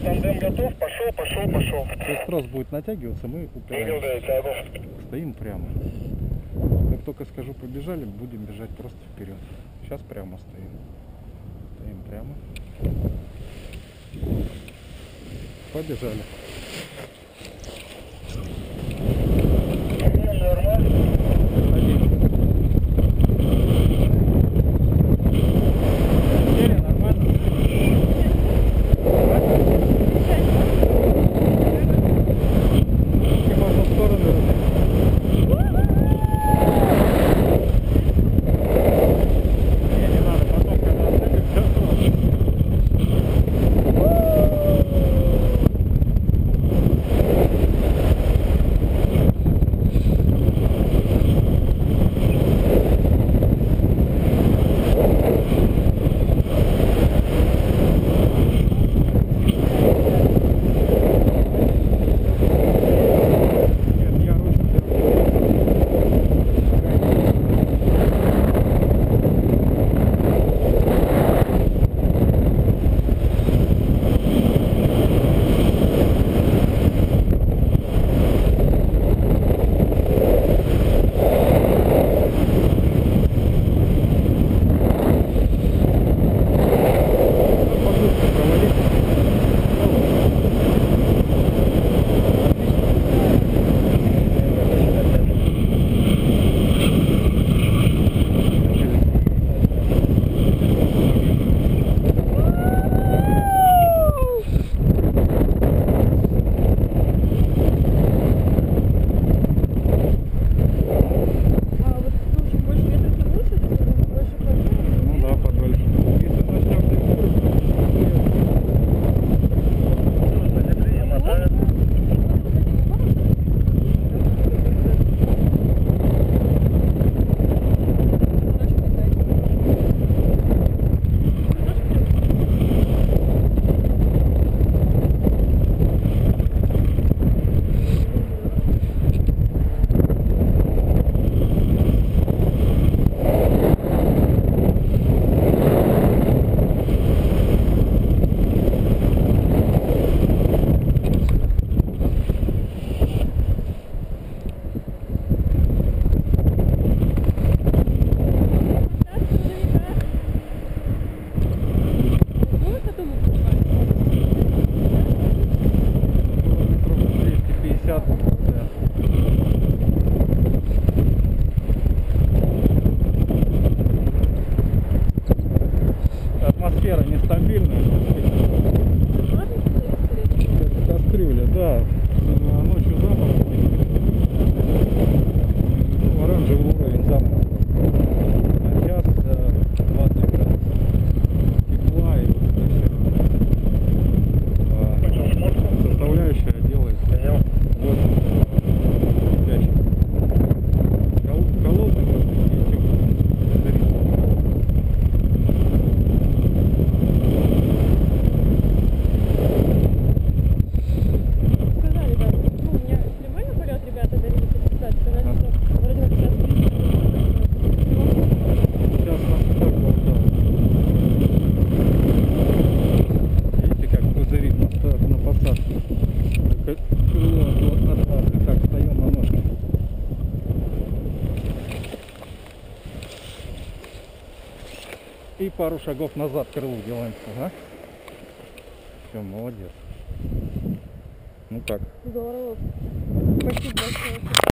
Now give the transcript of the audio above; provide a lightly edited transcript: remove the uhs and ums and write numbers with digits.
тандем готов, пошел. Сейчас трос будет натягиваться, мы упираемся. Стоим прямо. Как только скажу побежали, будем бежать просто вперед. Сейчас прямо стоим. Стоим прямо. Побежали. Атмосфера нестабильная. Кастрюля, да. Ночью замок. Оранжевый уровень замка. А час 20 градусов тепла и составляющая делает 8 спящих. Холодный воздух и теплый. И пару шагов назад крылу делаем. Ага. Все, молодец. Ну как? Здорово. Спасибо большое.